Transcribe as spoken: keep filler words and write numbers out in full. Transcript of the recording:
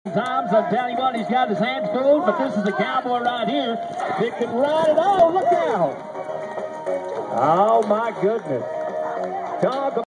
Times, I'm telling you what, he's got his hands full, but this is a cowboy right here that can ride it. Oh, look out. Oh, my goodness. Talk